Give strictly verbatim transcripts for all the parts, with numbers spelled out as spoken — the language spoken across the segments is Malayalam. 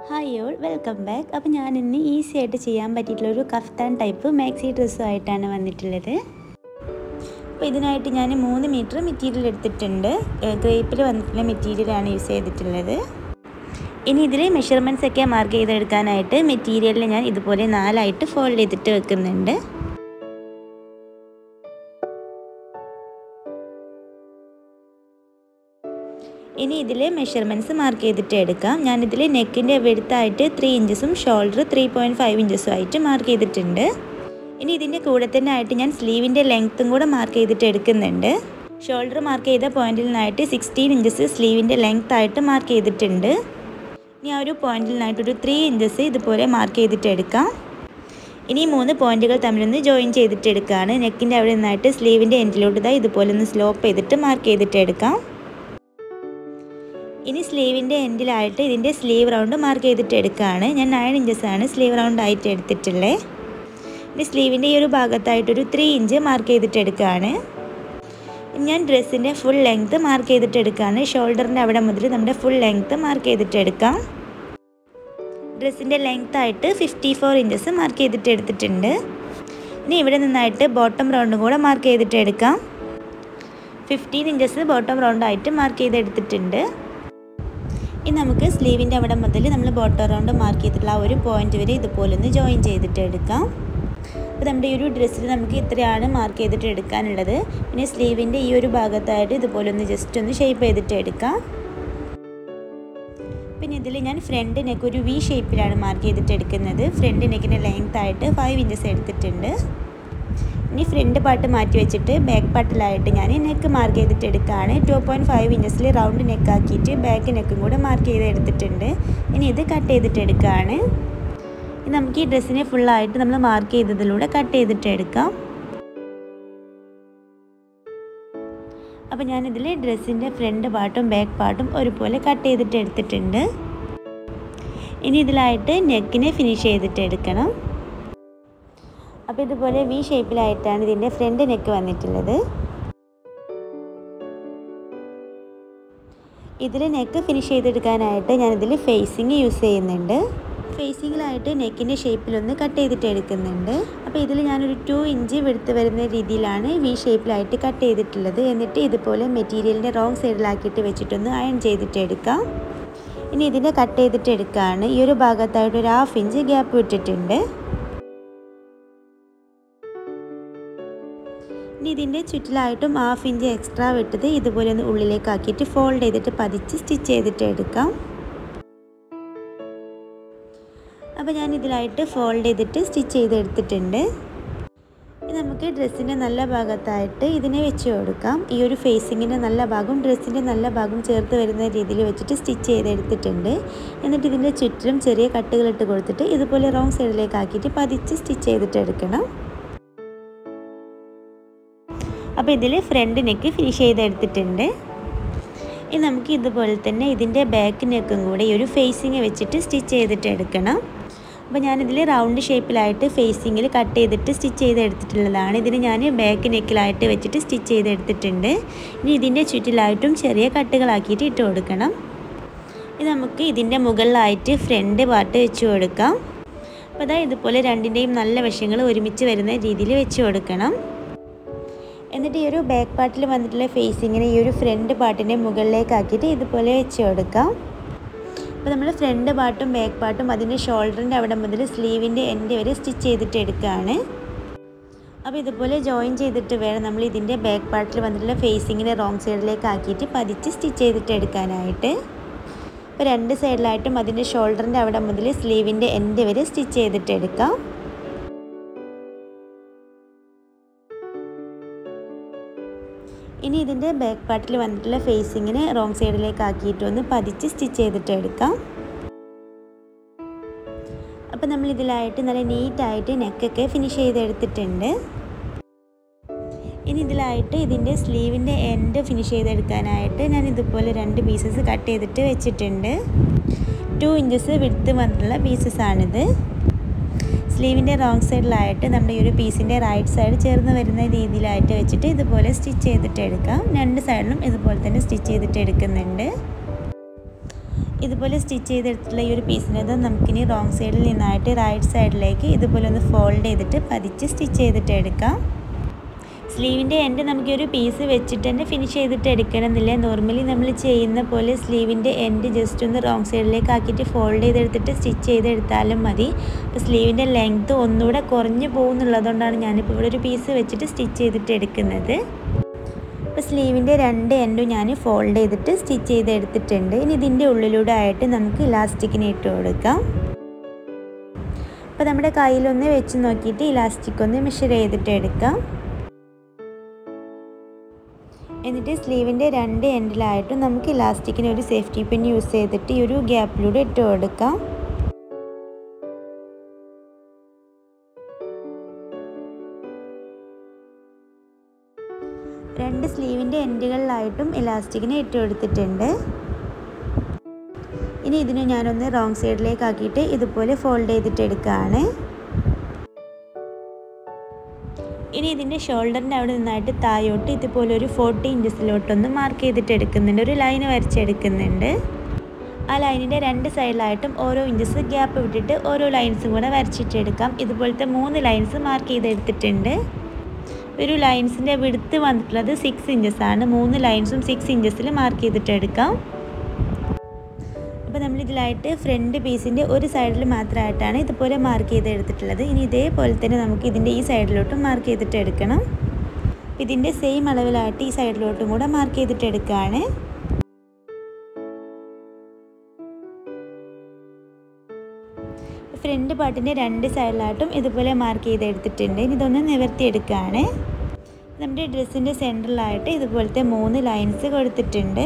Hi all, welcome back. അപ്പോൾ ഞാൻ ഇന്ന് ഈസി ആയിട്ട് ചെയ്യാൻ പറ്റിയിട്ടുള്ളൊരു കഫ്താൻ ടൈപ്പ് മാക്സി ഡ്രസ്സുമായിട്ടാണ് വന്നിട്ടുള്ളത്. അപ്പോൾ ഇതിനായിട്ട് ഞാൻ മൂന്ന് മീറ്റർ മെറ്റീരിയൽ എടുത്തിട്ടുണ്ട്. ക്രേപ്പിൽ വന്നിട്ടുള്ള മെറ്റീരിയലാണ് യൂസ് ചെയ്തിട്ടുള്ളത്. ഇനി ഇതിൽ മെഷർമെൻറ്റ്സ് ഒക്കെ മാർക്ക് ചെയ്തെടുക്കാനായിട്ട് മെറ്റീരിയലിൽ ഞാൻ ഇതുപോലെ നാലായിട്ട് ഫോൾഡ് ചെയ്തിട്ട് വെക്കുന്നുണ്ട്. ഇനി ഇതിൽ മെഷർമെൻറ്റ്സ് മാർക്ക് ചെയ്തിട്ട് എടുക്കാം. ഞാനിതിൽ നെക്കിൻ്റെ വെടുത്തായിട്ട് ത്രീ ഇഞ്ചസും ഷോൾഡർ ത്രീ പോയിൻറ്റ് ഫൈവ് ഇഞ്ചസും ആയിട്ട് മാർക്ക് ചെയ്തിട്ടുണ്ട്. ഇനി ഇതിൻ്റെ കൂടെ തന്നെ ആയിട്ട് ഞാൻ സ്ലീവിൻ്റെ ലെങ്ത്തും കൂടെ മാർക്ക് ചെയ്തിട്ട് എടുക്കുന്നുണ്ട്. ഷോൾഡർ മാർക്ക് ചെയ്ത പോയിന്റിൽ നിന്നായിട്ട് സിക്സ്റ്റീൻ ഇഞ്ചസ് സ്ലീവിൻ്റെ ലെങ്ത് ആയിട്ട് മാർക്ക് ചെയ്തിട്ടുണ്ട്. ഇനി ആ ഒരു പോയിന്റിൽ നിന്നായിട്ടൊരു ത്രീ ഇഞ്ചസ് ഇതുപോലെ മാർക്ക് ചെയ്തിട്ട് എടുക്കാം. ഇനി മൂന്ന് പോയിന്റുകൾ തമ്മിലൊന്ന് ജോയിൻ ചെയ്തിട്ട് എടുക്കുകയാണ്. നെക്കിൻ്റെ അവിടെ നിന്നായിട്ട് സ്ലീവിൻ്റെ എൻഡിലോട്ട് ഇതാ ഇതുപോലെ ഒന്ന് സ്ലോപ്പ് ചെയ്തിട്ട് മാർക്ക് ചെയ്തിട്ട് എടുക്കാം. ഇനി സ്ലീവിൻ്റെ എൻഡിലായിട്ട് ഇതിൻ്റെ സ്ലീവ് റൗണ്ട് മാർക്ക് ചെയ്തിട്ട് എടുക്കുകയാണ്. ഞാൻ നയൻ ഇഞ്ചസാണ് സ്ലീവ് റൗണ്ട് ആയിട്ട് എടുത്തിട്ടുള്ളത്. ഇനി സ്ലീവിൻ്റെ ഈ ഒരു ഭാഗത്തായിട്ടൊരു ത്രീ ഇഞ്ച് മാർക്ക് ചെയ്തിട്ട് എടുക്കുകയാണ്. ഞാൻ ഡ്രസ്സിൻ്റെ ഫുൾ ലെങ്ത്ത് മാർക്ക് ചെയ്തിട്ട് എടുക്കുകയാണ്. ഷോൾഡറിൻ്റെ അവിടെ മുതൽ നമ്മുടെ ഫുൾ ലെങ്ത്ത് മാർക്ക് ചെയ്തിട്ട് എടുക്കാം. ഡ്രസ്സിൻ്റെ ലെങ്ത്ത് ആയിട്ട് ഫിഫ്റ്റി ഫോർ ഇഞ്ചസ് മാർക്ക് ചെയ്തിട്ട് എടുത്തിട്ടുണ്ട്. ഇനി ഇവിടെ നിന്നായിട്ട് ബോട്ടം റൗണ്ടും കൂടെ മാർക്ക് ചെയ്തിട്ട് എടുക്കാം. ഫിഫ്റ്റീൻ ഇഞ്ചസ് ബോട്ടം റൗണ്ടായിട്ട് മാർക്ക് ചെയ്തെടുത്തിട്ടുണ്ട്. ഇനി നമുക്ക് സ്ലീവിൻ്റെ അവിടെ മുതൽ നമ്മൾ ബോട്ടം റൗണ്ട് മാർക്ക് ചെയ്തിട്ടുള്ള ആ ഒരു പോയിന്റ് വരെ ഇതുപോലെ ഒന്ന് ജോയിൻ ചെയ്തിട്ട് എടുക്കാം. അപ്പോൾ നമ്മുടെ ഈ ഒരു ഡ്രസ്സിൽ നമുക്ക് ഇത്രയാണ് മാർക്ക് ചെയ്തിട്ട് എടുക്കാനുള്ളത്. പിന്നെ സ്ലീവിൻ്റെ ഈ ഒരു ഭാഗത്തായിട്ട് ഇതുപോലെ ഒന്ന് ജസ്റ്റ് ഒന്ന് ഷേപ്പ് ചെയ്തിട്ട് എടുക്കാം. പിന്നെ ഇതിൽ ഞാൻ ഫ്രണ്ട് നെക്ക് ഒരു വി ഷേപ്പിലാണ് മാർക്ക് ചെയ്തിട്ട് എടുക്കുന്നത്. ഫ്രണ്ട് നെക്കിൻ്റെ ലെങ്ത് ആയിട്ട് ഫൈവ് ഇഞ്ചസ് എടുത്തിട്ടുണ്ട്. ഇനി ഫ്രണ്ട് പാർട്ട് മാറ്റി വെച്ചിട്ട് ബാക്ക് പാർട്ടിലായിട്ട് ഞാൻ നെക്ക് മാർക്ക് ചെയ്തിട്ട് എടുക്കുകയാണ്. ടു പോയിൻറ്റ് ഫൈവ് ഇഞ്ചസിൽ റൗണ്ട് നെക്ക് ആക്കിയിട്ട് ബാക്ക് നെക്കും കൂടെ മാർക്ക് ചെയ്ത് എടുത്തിട്ടുണ്ട്. ഇനി ഇത് കട്ട് ചെയ്തിട്ട് എടുക്കുകയാണ്. ഇനി നമുക്ക് ഈ ഡ്രസ്സിനെ ഫുള്ളായിട്ട് നമ്മൾ മാർക്ക് ചെയ്തതിലൂടെ കട്ട് ചെയ്തിട്ട് എടുക്കാം. അപ്പോൾ ഞാനിതിൽ ഡ്രസ്സിൻ്റെ ഫ്രണ്ട് പാർട്ടും ബാക്ക് പാർട്ടും ഒരുപോലെ കട്ട് ചെയ്തിട്ട് എടുത്തിട്ടുണ്ട്. ഇനി ഇതിലായിട്ട് നെക്കിനെ ഫിനിഷ് ചെയ്തിട്ട് എടുക്കണം. അപ്പോൾ ഇതുപോലെ വി ഷേപ്പിലായിട്ടാണ് ഇതിൻ്റെ ഫ്രണ്ട് നെക്ക് വന്നിട്ടുള്ളത്. ഇതിൽ നെക്ക് ഫിനിഷ് ചെയ്തെടുക്കാനായിട്ട് ഞാനിതിൽ ഫേസിങ് യൂസ് ചെയ്യുന്നുണ്ട്. ഫേസിങ്ങിലായിട്ട് നെക്കിൻ്റെ ഷേപ്പിലൊന്ന് കട്ട് ചെയ്തിട്ട് എടുക്കുന്നുണ്ട്. അപ്പോൾ ഇതിൽ ഞാനൊരു ടു ഇഞ്ച് വെടുത്ത് വരുന്ന രീതിയിലാണ് വി ഷേപ്പിലായിട്ട് കട്ട് ചെയ്തിട്ടുള്ളത്. എന്നിട്ട് ഇതുപോലെ മെറ്റീരിയലിൻ്റെ റോങ് സൈഡിലാക്കിയിട്ട് വെച്ചിട്ടൊന്ന് അയൺ ചെയ്തിട്ട് എടുക്കാം. ഇനി ഇതിനെ കട്ട് ചെയ്തിട്ട് എടുക്കുകയാണ്. ഈ ഒരു ഭാഗത്തായിട്ട് ഒരു ഹാഫ് ഇഞ്ച് ഗ്യാപ്പ് വിട്ടിട്ടുണ്ട്. ഇനി ഇതിൻ്റെ ചുറ്റിലായിട്ടും ഹാഫ് ഇഞ്ച് എക്സ്ട്രാ വിട്ടത് ഇതുപോലെ ഒന്ന് ഉള്ളിലേക്ക് ആക്കിയിട്ട് ഫോൾഡ് ചെയ്തിട്ട് പതിച്ച് സ്റ്റിച്ച് ചെയ്തിട്ട് എടുക്കാം. അപ്പോൾ ഞാൻ ഇതിലായിട്ട് ഫോൾഡ് ചെയ്തിട്ട് സ്റ്റിച്ച് ചെയ്തെടുത്തിട്ടുണ്ട്. ഇനി നമുക്ക് ഡ്രസ്സിൻ്റെ നല്ല ഭാഗത്തായിട്ട് ഇതിനെ വെച്ച് കൊടുക്കാം. ഈ ഒരു ഫേസിങ്ങിൻ്റെ നല്ല ഭാഗം ഡ്രസ്സിൻ്റെ നല്ല ഭാഗം ചേർത്ത് വരുന്ന രീതിയിൽ വെച്ചിട്ട് സ്റ്റിച്ച് ചെയ്തെടുത്തിട്ടുണ്ട്. എന്നിട്ട് ഇതിൻ്റെ ചുറ്റിലും ചെറിയ കട്ടുകളിട്ട് കൊടുത്തിട്ട് ഇതുപോലെ റോങ് സൈഡിലേക്ക് ആക്കിയിട്ട് പതിച്ച് സ്റ്റിച്ച് ചെയ്തിട്ട് എടുക്കണം. അപ്പോൾ ഇതിൽ ഫ്രണ്ട് നെക്ക് ഫിനിഷ് ചെയ്തെടുത്തിട്ടുണ്ട്. ഇനി നമുക്ക് ഇതുപോലെ തന്നെ ഇതിൻ്റെ ബാക്ക് നെക്കും കൂടെ ഈ ഒരു ഫേസിങ് വെച്ചിട്ട് സ്റ്റിച്ച് ചെയ്തിട്ട് എടുക്കണം. അപ്പോൾ ഞാനിതിൽ റൗണ്ട് ഷേപ്പിലായിട്ട് ഫേസിങ്ങിൽ കട്ട് ചെയ്തിട്ട് സ്റ്റിച്ച് ചെയ്തെടുത്തിട്ടുള്ളതാണ്. ഇതിന് ഞാൻ ബാക്ക് നെക്കിലായിട്ട് വെച്ചിട്ട് സ്റ്റിച്ച് ചെയ്തെടുത്തിട്ടുണ്ട്. ഇനി ഇതിൻ്റെ ചുറ്റിലായിട്ടും ചെറിയ കട്ടുകളാക്കിയിട്ട് ഇട്ട് കൊടുക്കണം. ഇനി നമുക്ക് ഇതിൻ്റെ മുകളിലായിട്ട് ഫ്രണ്ട് പാർട്ട് വെച്ച് കൊടുക്കാം. അപ്പോൾ അതായത് ഇതുപോലെ രണ്ടിൻ്റെയും നല്ല വശങ്ങൾ ഒരുമിച്ച് വരുന്ന രീതിയിൽ വെച്ച് കൊടുക്കണം. എന്നിട്ട് ഈ ഒരു ബാക്ക് പാർട്ടിൽ വന്നിട്ടുള്ള ഫേസിങ്ങിനെ ഈ ഒരു ഫ്രണ്ട് പാർട്ടിൻ്റെ മുകളിലേക്ക് ആക്കിയിട്ട് ഇതുപോലെ വെച്ച് കൊടുക്കാം. അപ്പോൾ നമ്മൾ ഫ്രണ്ട് പാർട്ടും ബാക്ക് പാർട്ടും അതിൻ്റെ ഷോൾഡറിൻ്റെ അവിടെ മുതൽ സ്ലീവിൻ്റെ എൻഡ് വരെ സ്റ്റിച്ച് ചെയ്തിട്ട് എടുക്കുകയാണ്. അപ്പോൾ ഇതുപോലെ ജോയിൻ ചെയ്തിട്ട് വേണം നമ്മൾ ഇതിൻ്റെ ബാക്ക് പാർട്ടിൽ വന്നിട്ടുള്ള ഫേസിങ്ങിനെ റോങ് സൈഡിലേക്ക് ആക്കിയിട്ട് പതിച്ച് സ്റ്റിച്ച് ചെയ്തിട്ട് എടുക്കാനായിട്ട്. അപ്പോൾ രണ്ട് സൈഡിലായിട്ടും അതിൻ്റെ ഷോൾഡറിൻ്റെ അവിടെ മുതൽ സ്ലീവിൻ്റെ എൻഡ് വരെ സ്റ്റിച്ച് ചെയ്തിട്ട് എടുക്കാം. ഇനി ഇതിൻ്റെ ബാക്ക് പാർട്ടിൽ വന്നിട്ടുള്ള ഫേസിങ്ങിനെ റോങ് സൈഡിലേക്ക് ആക്കിയിട്ട് ഒന്ന് പതിച്ച് സ്റ്റിച്ച് ചെയ്തിട്ട് എടുക്കാം. അപ്പോൾ നമ്മൾ ഇതിലായിട്ട് നല്ല നീറ്റായിട്ട് നെക്കൊക്കെ ഫിനിഷ് ചെയ്തെടുത്തിട്ടുണ്ട്. ഇനി ഇതിലായിട്ട് ഇതിൻ്റെ സ്ലീവിൻ്റെ എൻഡ് ഫിനിഷ് ചെയ്തെടുക്കാനായിട്ട് ഞാൻ ഇതുപോലെ രണ്ട് പീസസ് കട്ട് ചെയ്തിട്ട് വെച്ചിട്ടുണ്ട്. ടു ഇഞ്ചസ് വിഡ്ത്ത് വന്നിട്ടുള്ള പീസസാണിത്. സ്ലീവിൻ്റെ റോങ് സൈഡിലായിട്ട് നമ്മുടെ ഈ ഒരു പീസിൻ്റെ റൈറ്റ് സൈഡ് ചേർന്ന് വരുന്ന രീതിയിലായിട്ട് വെച്ചിട്ട് ഇതുപോലെ സ്റ്റിച്ച് ചെയ്തിട്ട് എടുക്കാം. രണ്ട് സൈഡിലും ഇതുപോലെ തന്നെ സ്റ്റിച്ച് ചെയ്തിട്ട് എടുക്കുന്നുണ്ട്. ഇതുപോലെ സ്റ്റിച്ച് ചെയ്തെടുത്തിട്ടുള്ള ഈ ഒരു പീസിനത് നമുക്കിനി റോങ് സൈഡിൽ നിന്നായിട്ട് റൈറ്റ് സൈഡിലേക്ക് ഇതുപോലെ ഒന്ന് ഫോൾഡ് ചെയ്തിട്ട് പതിച്ച് സ്റ്റിച്ച് ചെയ്തിട്ട് എടുക്കാം. സ്ലീവിൻ്റെ എൻഡ് നമുക്ക് ഒരു പീസ് വെച്ചിട്ട് തന്നെ ഫിനിഷ് ചെയ്തിട്ട് എടുക്കണമെന്നില്ല. നോർമലി നമ്മൾ ചെയ്യുന്ന പോലെ സ്ലീവിൻ്റെ എൻഡ് ജസ്റ്റ് ഒന്ന് റോങ് സൈഡിലേക്ക് ആക്കിയിട്ട് ഫോൾഡ് ചെയ്തെടുത്തിട്ട് സ്റ്റിച്ച് ചെയ്തെടുത്താലും മതി. അപ്പോൾ സ്ലീവിൻ്റെ ലെങ്ത്ത് ഒന്നുകൂടെ കുറഞ്ഞു പോകുന്നുള്ളതുകൊണ്ടാണ് ഞാനിപ്പോൾ ഇവിടെ ഒരു പീസ് വെച്ചിട്ട് സ്റ്റിച്ച് ചെയ്തിട്ട് എടുക്കുന്നത്. അപ്പോൾ സ്ലീവിൻ്റെ രണ്ട് എൻഡും ഞാൻ ഫോൾഡ് ചെയ്തിട്ട് സ്റ്റിച്ച് ചെയ്തെടുത്തിട്ടുണ്ട്. ഇനി ഇതിൻ്റെ ഉള്ളിലൂടെ ആയിട്ട് നമുക്ക് ഇലാസ്റ്റിക്കിനെ ഇട്ട് കൊടുക്കാം. അപ്പോൾ നമ്മുടെ കയ്യിലൊന്ന് വെച്ച് നോക്കിയിട്ട് ഇലാസ്റ്റിക് ഒന്ന് മെഷർ ചെയ്തിട്ട് എടുക്കാം. എന്നിട്ട് സ്ലീവിൻ്റെ രണ്ട് എൻഡിലായിട്ടും നമുക്ക് ഇലാസ്റ്റിക്കിന് ഒരു സേഫ്റ്റി പിൻ യൂസ് ചെയ്തിട്ട് ഈ ഒരു ഗ്യാപ്പിലൂടെ ഇട്ട് കൊടുക്കാം. രണ്ട് സ്ലീവിൻ്റെ എൻഡുകളിലായിട്ടും ഇലാസ്റ്റിക്കിനെ ഇട്ട് കൊടുത്തിട്ടുണ്ട്. ഇനി ഇതിനെ ഞാനൊന്ന് റോങ് സൈഡിലേക്ക് ആക്കിയിട്ട് ഇതുപോലെ ഫോൾഡ് ചെയ്തിട്ട് എടുക്കുകയാണ്. ഇനി ഇതിൻ്റെ ഷോൾഡറിൻ്റെ അവിടെ നിന്നായിട്ട് താഴോട്ട് ഇതുപോലെ ഒരു ഫോർട്ടി ഇഞ്ചസിലോട്ടൊന്ന് മാർക്ക് ചെയ്തിട്ട് എടുക്കുന്നുണ്ട്. ഒരു ലൈൻ വരച്ചെടുക്കുന്നുണ്ട്. ആ ലൈനിൻ്റെ രണ്ട് സൈഡിലായിട്ടും ഓരോ ഇഞ്ചസ് ഗ്യാപ്പ് വിട്ടിട്ട് ഓരോ ലൈൻസും കൂടെ വരച്ചിട്ടെടുക്കാം. ഇതുപോലത്തെ മൂന്ന് ലൈൻസ് മാർക്ക് ചെയ്തെടുത്തിട്ടുണ്ട്. ഒരു ലൈൻസിൻ്റെ വിടുത്ത് വന്നിട്ടുള്ളത് സിക്സ് ഇഞ്ചസാണ്. മൂന്ന് ലൈൻസും സിക്സ് ഇഞ്ചസിൽ മാർക്ക് ചെയ്തിട്ടെടുക്കാം. അപ്പോൾ നമ്മളിതിലായിട്ട് ഫ്രണ്ട് പീസിൻ്റെ ഒരു സൈഡിൽ മാത്രമായിട്ടാണ് ഇതുപോലെ മാർക്ക് ചെയ്തെടുത്തിട്ടുള്ളത്. ഇനി ഇതേപോലെ തന്നെ നമുക്ക് ഇതിൻ്റെ ഈ സൈഡിലോട്ടും മാർക്ക് ചെയ്തിട്ട് എടുക്കണം. ഇതിൻ്റെ സെയിം അളവിലായിട്ട് ഈ സൈഡിലോട്ടും കൂടെ മാർക്ക് ചെയ്തിട്ട് എടുക്കുകയാണ്. ഫ്രണ്ട് പാർട്ടിൻ്റെ രണ്ട് സൈഡിലായിട്ടും ഇതുപോലെ മാർക്ക് ചെയ്തെടുത്തിട്ടുണ്ട്. ഇനി ഇതൊന്ന് നിവർത്തിയെടുക്കുകയാണ്. നമ്മുടെ ഡ്രസ്സിൻ്റെ സെൻറ്ററിലായിട്ട് ഇതുപോലത്തെ മൂന്ന് ലൈൻസ് കൊടുത്തിട്ടുണ്ട്.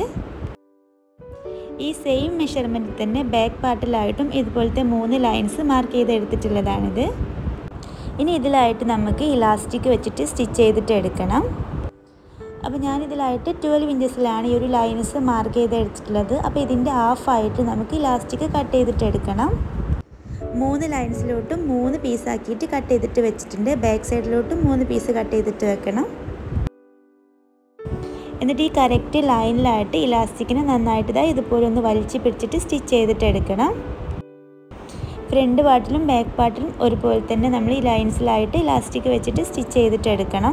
ഈ സെയിം മെഷർമെൻറ്റിൽ തന്നെ ബാക്ക് പാർട്ടിലായിട്ടും ഇതുപോലത്തെ മൂന്ന് ലൈൻസ് മാർക്ക് ചെയ്തെടുത്തിട്ടുള്ളതാണിത്. ഇനി ഇതിലായിട്ട് നമുക്ക് ഇലാസ്റ്റിക് വെച്ചിട്ട് സ്റ്റിച്ച് ചെയ്തിട്ട് എടുക്കണം. അപ്പോൾ ഞാനിതിലായിട്ട് ട്വൽവ് ഇഞ്ചസിലാണ് ഈ ഒരു ലൈൻസ് മാർക്ക് ചെയ്തെടുത്തിട്ടുള്ളത്. അപ്പോൾ ഇതിൻ്റെ ഹാഫായിട്ട് നമുക്ക് ഇലാസ്റ്റിക് കട്ട് ചെയ്തിട്ട് എടുക്കണം. മൂന്ന് ലൈൻസിലോട്ടും മൂന്ന് പീസാക്കിയിട്ട് കട്ട് ചെയ്തിട്ട് വെച്ചിട്ടുണ്ട്. ബാക്ക് സൈഡിലോട്ടും മൂന്ന് പീസ് കട്ട് ചെയ്തിട്ട് വെക്കണം. എന്നിട്ട് ഈ കറക്റ്റ് ലൈനിലായിട്ട് ഇലാസ്റ്റിക്കിനെ നന്നായിട്ട് ഇതാ ഇതുപോലെ ഒന്ന് വലിച്ച് പിടിച്ചിട്ട് സ്റ്റിച്ച് ചെയ്തിട്ട് എടുക്കണം. ഫ്രണ്ട് പാർട്ടിലും ബാക്ക് പാർട്ടിലും ഒരുപോലെ തന്നെ നമ്മൾ ഈ ലൈൻസിലായിട്ട് ഇലാസ്റ്റിക് വെച്ചിട്ട് സ്റ്റിച്ച് ചെയ്തിട്ട് എടുക്കണം.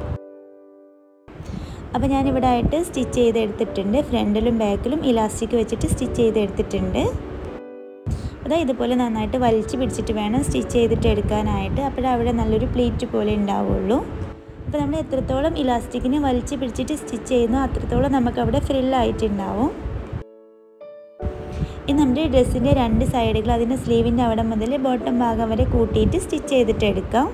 അപ്പോൾ ഞാനിവിടെ ആയിട്ട് സ്റ്റിച്ച് ചെയ്തെടുത്തിട്ടുണ്ട്. ഫ്രണ്ടിലും ബാക്കിലും ഇലാസ്റ്റിക് വെച്ചിട്ട് സ്റ്റിച്ച് ചെയ്തെടുത്തിട്ടുണ്ട്. അതാ ഇതുപോലെ നന്നായിട്ട് വലിച്ച് പിടിച്ചിട്ട് വേണം സ്റ്റിച്ച് ചെയ്തിട്ട് എടുക്കാനായിട്ട്. അപ്പോഴവിടെ നല്ലൊരു പ്ലീറ്റ് പോലെ ഉണ്ടാവുള്ളൂ. അപ്പോൾ നമ്മൾ എത്രത്തോളം ഇലാസ്റ്റിക്കിനെ വലിച്ച് പിടിച്ചിട്ട് സ്റ്റിച്ച് ചെയ്യുന്നോ അത്രത്തോളം നമുക്കവിടെ ഫ്രില്ലായിട്ടുണ്ടാവും. ഇനി നമ്മുടെ ഡ്രസ്സിൻ്റെ രണ്ട് സൈഡുകൾ അതിൻ്റെ സ്ലീവിൻ്റെ അവിടെ മുതൽ ബോട്ടം ഭാഗം വരെ കൂട്ടിയിട്ട് സ്റ്റിച്ച് ചെയ്തിട്ട് എടുക്കാം.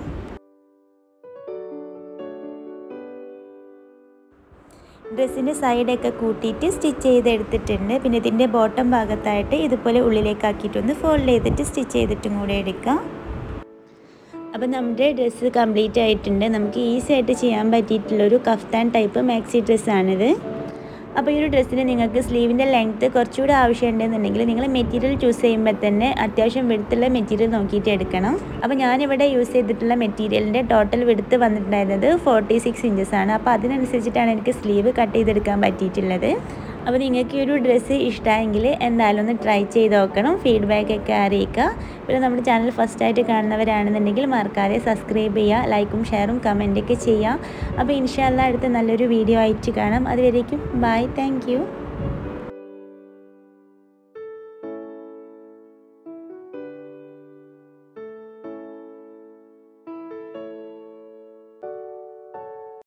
ഡ്രസ്സിൻ്റെ സൈഡൊക്കെ കൂട്ടിയിട്ട് സ്റ്റിച്ച് ചെയ്തെടുത്തിട്ടുണ്ട്. പിന്നെ ഇതിൻ്റെ ബോട്ടം ഭാഗത്തായിട്ട് ഇതുപോലെ ഉള്ളിലേക്കാക്കിയിട്ടൊന്ന് ഫോൾഡ് ചെയ്തിട്ട് സ്റ്റിച്ച് ചെയ്തിട്ടും കൂടെ എടുക്കാം. അപ്പോൾ നമ്മുടെ ഡ്രസ്സ് കംപ്ലീറ്റ് ആയിട്ടുണ്ട്. നമുക്ക് ഈസി ആയിട്ട് ചെയ്യാൻ പറ്റിയിട്ടുള്ളൊരു കഫ്താൻ ടൈപ്പ് മാക്സി ഡ്രസ്സാണിത്. അപ്പോൾ ഈ ഒരു ഡ്രസ്സിന് നിങ്ങൾക്ക് സ്ലീവിൻ്റെ ലെങ്ത്ത് കുറച്ചുകൂടെ ആവശ്യമുണ്ടെന്നുണ്ടെങ്കിൽ നിങ്ങൾ മെറ്റീരിയൽ ചൂസ് ചെയ്യുമ്പോൾ തന്നെ അത്യാവശ്യം വിടുത്തുള്ള മെറ്റീരിയൽ നോക്കിയിട്ട് എടുക്കണം. അപ്പോൾ ഞാനിവിടെ യൂസ് ചെയ്തിട്ടുള്ള മെറ്റീരിയലിൻ്റെ ടോട്ടൽ വിടുത്ത് വന്നിട്ടുണ്ടായിരുന്നത് ഫോർട്ടി സിക്സ് ഇഞ്ചസാണ്. അപ്പോൾ അതിനനുസരിച്ചിട്ടാണ് എനിക്ക് സ്ലീവ് കട്ട് ചെയ്തെടുക്കാൻ പറ്റിയിട്ടുള്ളത്. അപ്പോൾ നിങ്ങൾക്ക് ഈ ഒരു ഡ്രസ്സ് ഇഷ്ടമായെങ്കിൽ എന്തായാലും ഒന്ന് ട്രൈ ചെയ്ത് നോക്കണം. ഫീഡ്ബാക്കൊക്കെ അറിയിക്കുക. പിന്നെ നമ്മുടെ ചാനൽ ഫസ്റ്റായിട്ട് കാണുന്നവരാണെന്നുണ്ടെങ്കിൽ മറക്കാതെ സബ്സ്ക്രൈബ് ചെയ്യുക, ലൈക്കും ഷെയറും കമൻറ്റൊക്കെ ചെയ്യുക. അപ്പോൾ ഇൻഷാ അല്ലാഹ് അടുത്ത നല്ലൊരു വീഡിയോ ആയിട്ട് കാണാം. അതുവരേക്കും ബൈ, താങ്ക് യു.